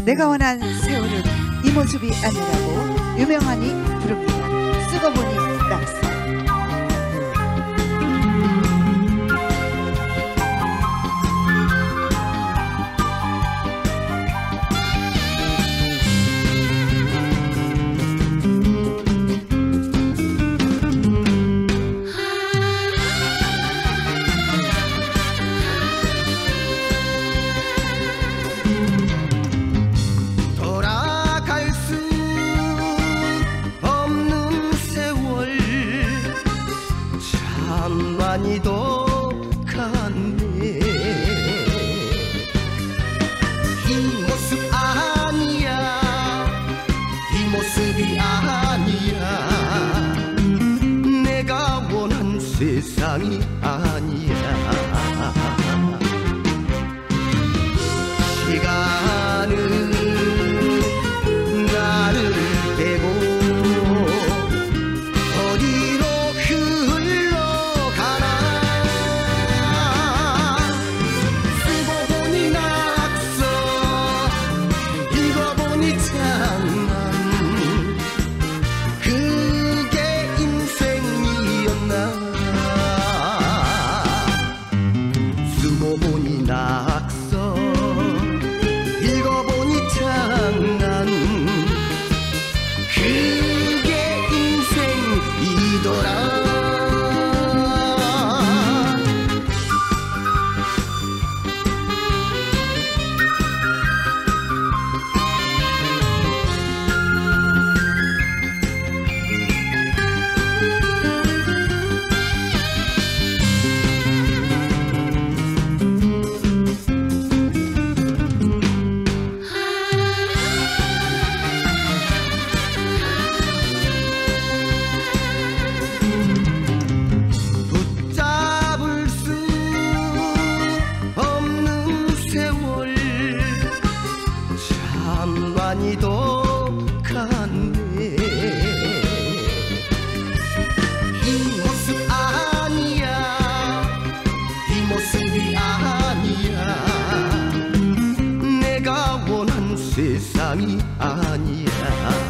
내가 원한 세월은 이 모습이 아니라고 유명하니 부릅니다. 쓰고 보니 낙서. 많이도 갔네. 이 모습 아니야, 이 모습이 아니야, 내가 원한 세상이 아니야. 시간은 나를 빼고 보니 낙서, 읽어보니 장난, 그게 인생이더라. 많이도 갔네. 이 모습 아니야, 이 모습이 아니야, 내가 원한 세상이 아니야.